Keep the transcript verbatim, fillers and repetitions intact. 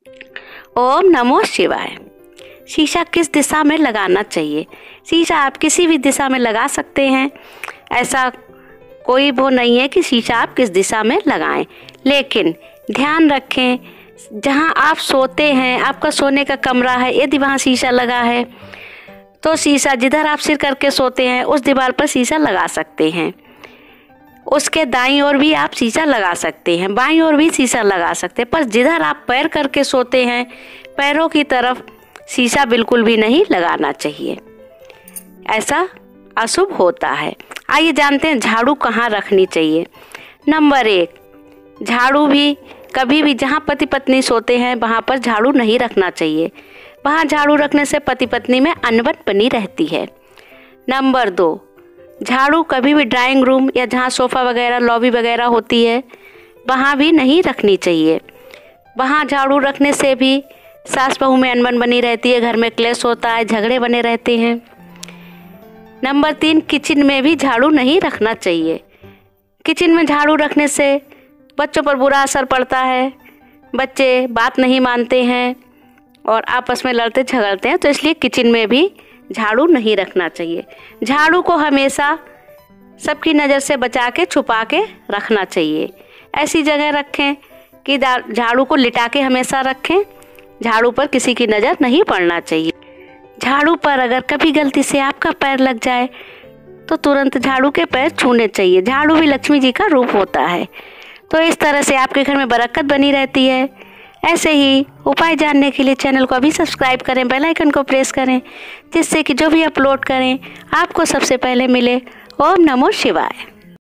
ओम नमो शिवाय। शीशा किस दिशा में लगाना चाहिए? शीशा आप किसी भी दिशा में लगा सकते हैं। ऐसा कोई वो नहीं है कि शीशा आप किस दिशा में लगाएं, लेकिन ध्यान रखें जहां आप सोते हैं, आपका सोने का कमरा है, यदि वहां शीशा लगा है तो शीशा जिधर आप सिर करके सोते हैं उस दीवार पर शीशा लगा सकते हैं। उसके दाईं ओर भी आप शीशा लगा सकते हैं, बाईं ओर भी शीशा लगा सकते हैं, पर जिधर आप पैर करके सोते हैं पैरों की तरफ शीशा बिल्कुल भी नहीं लगाना चाहिए, ऐसा अशुभ होता है। आइए जानते हैं झाड़ू कहाँ रखनी चाहिए। नंबर एक, झाड़ू भी कभी भी जहाँ पति पत्नी सोते हैं वहाँ पर झाड़ू नहीं रखना चाहिए। वहाँ झाड़ू रखने से पति पत्नी में अनबन बनी रहती है। नंबर दो, झाड़ू कभी भी ड्राइंग रूम या जहाँ सोफ़ा वगैरह लॉबी वगैरह होती है वहाँ भी नहीं रखनी चाहिए। वहाँ झाड़ू रखने से भी सास बहू में अनबन बनी रहती है, घर में क्लेश होता है, झगड़े बने रहते हैं। नंबर तीन, किचन में भी झाड़ू नहीं रखना चाहिए। किचन में झाड़ू रखने से बच्चों पर बुरा असर पड़ता है, बच्चे बात नहीं मानते हैं और आपस में लड़ते झगड़ते हैं, तो इसलिए किचन में भी झाड़ू नहीं रखना चाहिए। झाड़ू को हमेशा सबकी नज़र से बचा के छुपा के रखना चाहिए। ऐसी जगह रखें कि झाड़ू को लिटा के हमेशा रखें, झाड़ू पर किसी की नज़र नहीं पड़ना चाहिए। झाड़ू पर अगर कभी गलती से आपका पैर लग जाए तो तुरंत झाड़ू के पैर छूने चाहिए। झाड़ू भी लक्ष्मी जी का रूप होता है, तो इस तरह से आपके घर में बरकत बनी रहती है। ऐसे ही उपाय जानने के लिए चैनल को अभी सब्सक्राइब करें, बेल आइकन को प्रेस करें, जिससे कि जो भी अपलोड करें आपको सबसे पहले मिले। ओम नमो शिवाय।